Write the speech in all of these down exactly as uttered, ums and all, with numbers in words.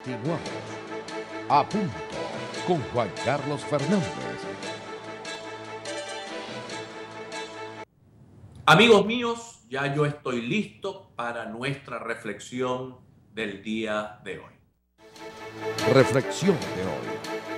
Continuamos. A punto con Juan Carlos Fernández. Amigos míos, ya yo estoy listo para nuestra reflexión del día de hoy. Reflexión de hoy.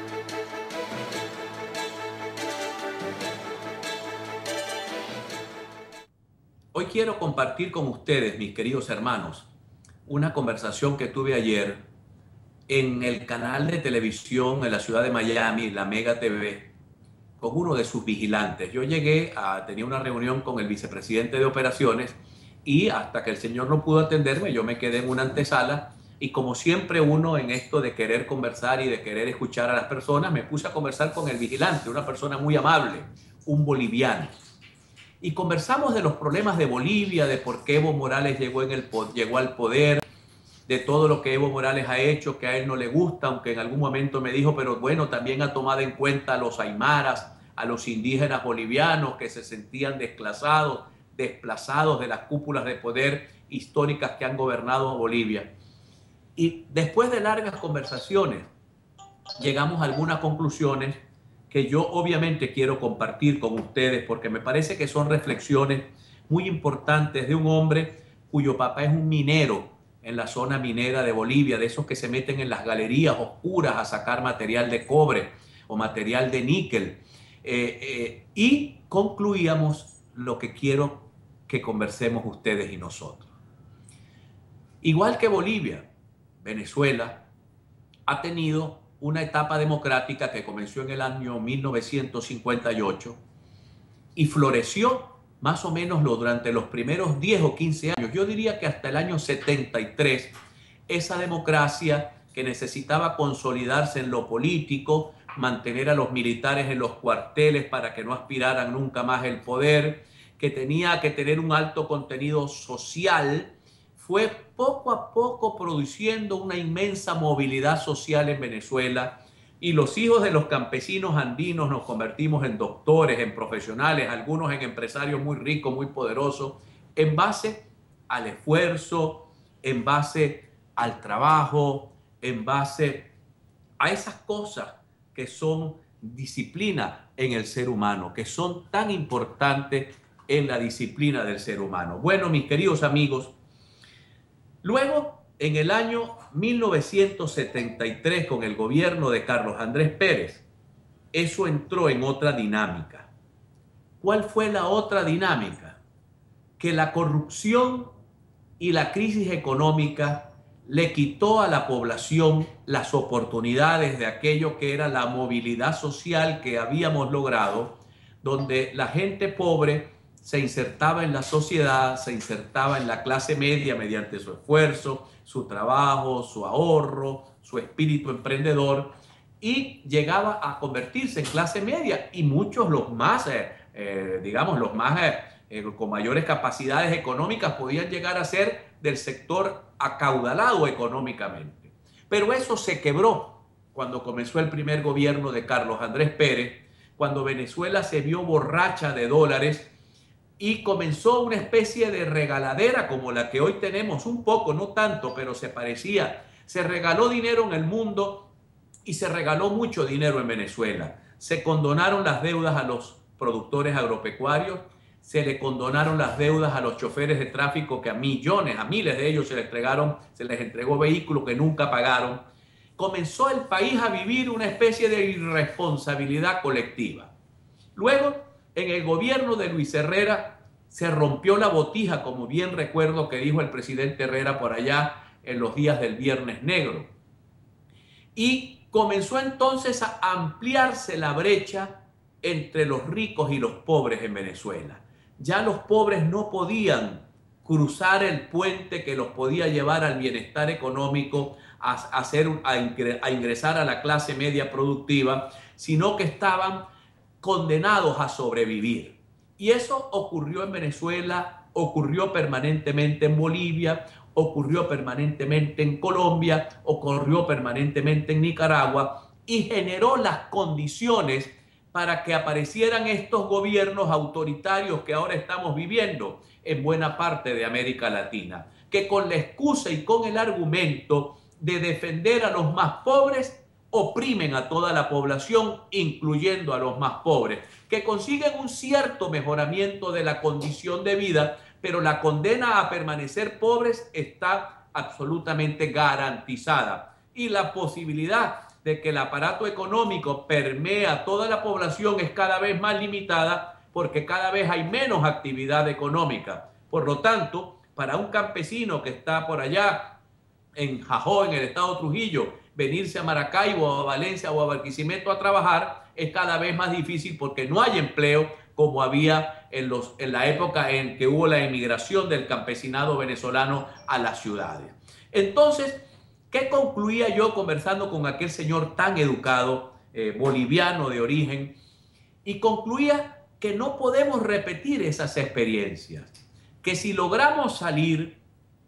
Hoy quiero compartir con ustedes, mis queridos hermanos, una conversación que tuve ayer en el canal de televisión en la ciudad de Miami, la Mega T V, con uno de sus vigilantes. Yo llegué a tener una reunión con el vicepresidente de operaciones y hasta que el señor no pudo atenderme, yo me quedé en una antesala y como siempre uno en esto de querer conversar y de querer escuchar a las personas, me puse a conversar con el vigilante, una persona muy amable, un boliviano. Y conversamos de los problemas de Bolivia, de por qué Evo Morales llegó, en el, llegó al poder, de todo lo que Evo Morales ha hecho, que a él no le gusta, aunque en algún momento me dijo, pero bueno, también ha tomado en cuenta a los aymaras, a los indígenas bolivianos que se sentían desplazados, desplazados de las cúpulas de poder históricas que han gobernado Bolivia. Y después de largas conversaciones, llegamos a algunas conclusiones que yo obviamente quiero compartir con ustedes porque me parece que son reflexiones muy importantes de un hombre cuyo papá es un minero en la zona minera de Bolivia, de esos que se meten en las galerías oscuras a sacar material de cobre o material de níquel. Eh, eh, y concluíamos lo que quiero que conversemos ustedes y nosotros. Igual que Bolivia, Venezuela ha tenido una etapa democrática que comenzó en el año mil novecientos cincuenta y ocho y floreció más o menos durante los primeros diez o quince años. Yo diría que hasta el año setenta y tres, esa democracia que necesitaba consolidarse en lo político, mantener a los militares en los cuarteles para que no aspiraran nunca más el poder, que tenía que tener un alto contenido social, fue poco a poco produciendo una inmensa movilidad social en Venezuela y los hijos de los campesinos andinos nos convertimos en doctores, en profesionales, algunos en empresarios muy ricos, muy poderosos, en base al esfuerzo, en base al trabajo, en base a esas cosas que son disciplina en el ser humano, que son tan importantes en la disciplina del ser humano. Bueno, mis queridos amigos, luego, en el año mil novecientos setenta y tres, con el gobierno de Carlos Andrés Pérez, eso entró en otra dinámica. ¿Cuál fue la otra dinámica? Que la corrupción y la crisis económica le quitó a la población las oportunidades de aquello que era la movilidad social que habíamos logrado, donde la gente pobre se insertaba en la sociedad, se insertaba en la clase media mediante su esfuerzo, su trabajo, su ahorro, su espíritu emprendedor y llegaba a convertirse en clase media y muchos los más, eh, eh, digamos, los más eh, eh, con mayores capacidades económicas podían llegar a ser del sector acaudalado económicamente. Pero eso se quebró cuando comenzó el primer gobierno de Carlos Andrés Pérez, cuando Venezuela se vio borracha de dólares y comenzó una especie de regaladera como la que hoy tenemos, un poco, no tanto, pero se parecía. Se regaló dinero en el mundo y se regaló mucho dinero en Venezuela. Se condonaron las deudas a los productores agropecuarios, se le condonaron las deudas a los choferes de tráfico que a millones, a miles de ellos se les entregaron, se les entregó vehículos que nunca pagaron. Comenzó el país a vivir una especie de irresponsabilidad colectiva. Luego, en el gobierno de Luis Herrera se rompió la botija, como bien recuerdo que dijo el presidente Herrera por allá en los días del Viernes Negro. Y comenzó entonces a ampliarse la brecha entre los ricos y los pobres en Venezuela. Ya los pobres no podían cruzar el puente que los podía llevar al bienestar económico, a, hacer, a, ingre, a ingresar a la clase media productiva, sino que estaban condenados a sobrevivir. Y eso ocurrió en Venezuela, ocurrió permanentemente en Bolivia, ocurrió permanentemente en Colombia, ocurrió permanentemente en Nicaragua y generó las condiciones para que aparecieran estos gobiernos autoritarios que ahora estamos viviendo en buena parte de América Latina, que con la excusa y con el argumento de defender a los más pobres, oprimen a toda la población, incluyendo a los más pobres, que consiguen un cierto mejoramiento de la condición de vida, pero la condena a permanecer pobres está absolutamente garantizada. Y la posibilidad de que el aparato económico permee a toda la población es cada vez más limitada, porque cada vez hay menos actividad económica. Por lo tanto, para un campesino que está por allá en Jajó, en el estado Trujillo, venirse a Maracaibo, a Valencia o a Barquisimeto a trabajar es cada vez más difícil porque no hay empleo como había en, los, en la época en que hubo la emigración del campesinado venezolano a las ciudades. Entonces, ¿qué concluía yo conversando con aquel señor tan educado, eh, boliviano de origen? Y concluía que no podemos repetir esas experiencias, que si logramos salir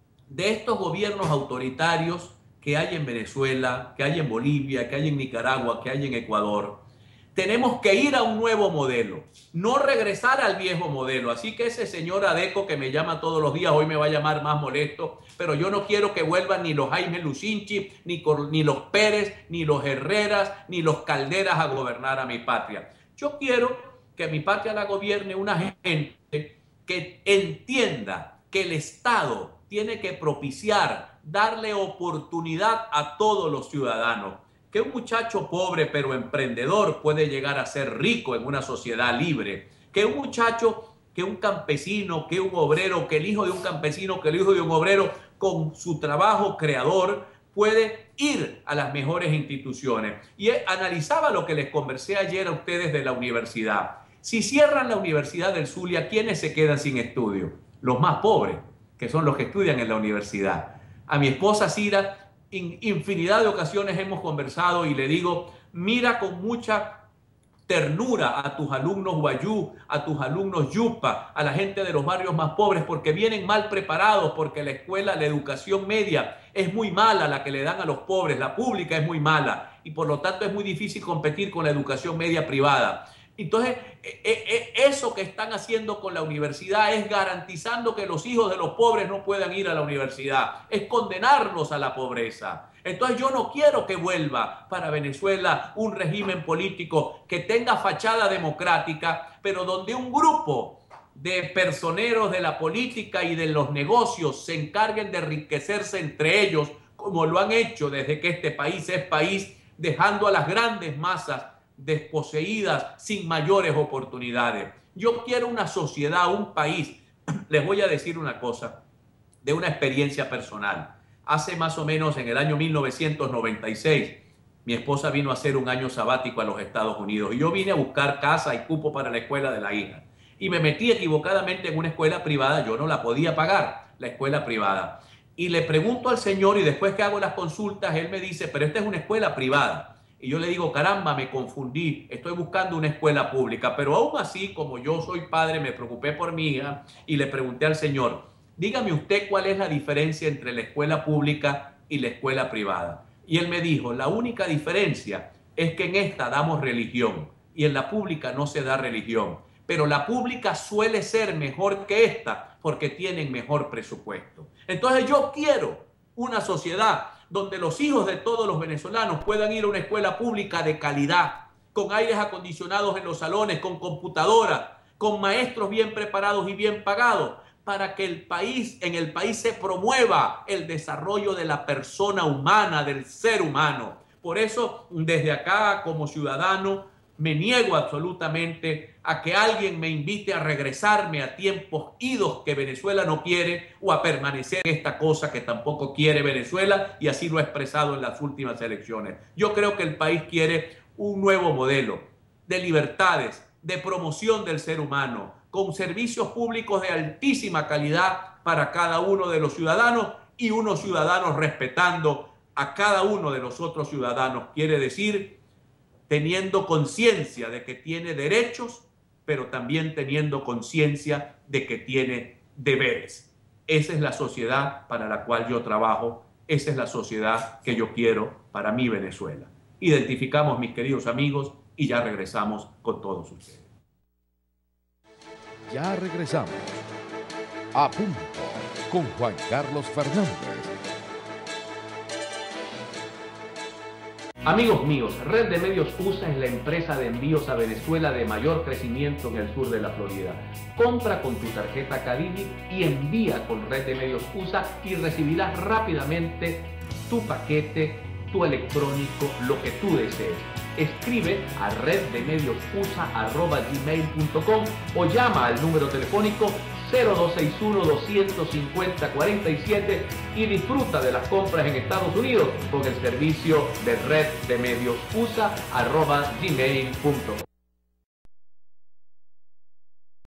de estos gobiernos autoritarios que hay en Venezuela, que hay en Bolivia, que hay en Nicaragua, que hay en Ecuador, tenemos que ir a un nuevo modelo, no regresar al viejo modelo. Así que ese señor Adeco que me llama todos los días, hoy me va a llamar más molesto, pero yo no quiero que vuelvan ni los Jaime Lucinchi, ni, ni los Pérez, ni los Herreras, ni los Calderas a gobernar a mi patria. Yo quiero que mi patria la gobierne una gente que entienda que el Estado tiene que propiciar, darle oportunidad a todos los ciudadanos. Que un muchacho pobre pero emprendedor puede llegar a ser rico en una sociedad libre. Que un muchacho, que un campesino, que un obrero, que el hijo de un campesino, que el hijo de un obrero con su trabajo creador puede ir a las mejores instituciones. Y analizaba lo que les conversé ayer a ustedes de la universidad. Si cierran la Universidad del Zulia, ¿quiénes se quedan sin estudio? Los más pobres, que son los que estudian en la universidad. A mi esposa Cira, en infinidad de ocasiones hemos conversado y le digo, mira con mucha ternura a tus alumnos guayú, a tus alumnos yupa, a la gente de los barrios más pobres, porque vienen mal preparados, porque la escuela, la educación media es muy mala, la que le dan a los pobres, la pública es muy mala, y por lo tanto es muy difícil competir con la educación media privada. Entonces, eso que están haciendo con la universidad es garantizando que los hijos de los pobres no puedan ir a la universidad, es condenarlos a la pobreza. Entonces yo no quiero que vuelva para Venezuela un régimen político que tenga fachada democrática, pero donde un grupo de personeros de la política y de los negocios se encarguen de enriquecerse entre ellos, como lo han hecho desde que este país es país, dejando a las grandes masas desposeídas sin mayores oportunidades. Yo quiero una sociedad, un país. Les voy a decir una cosa de una experiencia personal. Hace más o menos en el año mil novecientos noventa y seis, mi esposa vino a hacer un año sabático a los Estados Unidos y yo vine a buscar casa y cupo para la escuela de la hija. Y me metí equivocadamente en una escuela privada, yo no la podía pagar, la escuela privada. Y le pregunto al señor y después que hago las consultas, él me dice, pero esta es una escuela privada. Y yo le digo, caramba, me confundí, estoy buscando una escuela pública. Pero aún así, como yo soy padre, me preocupé por mi hija y le pregunté al señor, dígame usted cuál es la diferencia entre la escuela pública y la escuela privada. Y él me dijo, la única diferencia es que en esta damos religión y en la pública no se da religión. Pero la pública suele ser mejor que esta porque tienen mejor presupuesto. Entonces yo quiero una sociedad donde los hijos de todos los venezolanos puedan ir a una escuela pública de calidad, con aires acondicionados en los salones, con computadoras, con maestros bien preparados y bien pagados, para que el país, en el país se promueva el desarrollo de la persona humana, del ser humano. Por eso, desde acá, como ciudadano, me niego absolutamente a que alguien me invite a regresarme a tiempos idos que Venezuela no quiere o a permanecer en esta cosa que tampoco quiere Venezuela, y así lo ha expresado en las últimas elecciones. Yo creo que el país quiere un nuevo modelo de libertades, de promoción del ser humano, con servicios públicos de altísima calidad para cada uno de los ciudadanos y unos ciudadanos respetando a cada uno de los otros ciudadanos. Quiere decir, teniendo conciencia de que tiene derechos, pero también teniendo conciencia de que tiene deberes. Esa es la sociedad para la cual yo trabajo, esa es la sociedad que yo quiero para mi Venezuela. Identificamos, mis queridos amigos, y ya regresamos con todos ustedes. Ya regresamos. A punto con Juan Carlos Fernández. Amigos míos, Red de Medios U S A es la empresa de envíos a Venezuela de mayor crecimiento en el sur de la Florida. Compra con tu tarjeta Cadivi y envía con Red de Medios U S A y recibirás rápidamente tu paquete, tu electrónico, lo que tú desees. Escribe a reddemediosusa arroba gmail punto com o llama al número telefónico cero dos seis uno, dos cinco cero, cuatro siete y disfruta de las compras en Estados Unidos con el servicio de reddemediosusa arroba gmail punto com.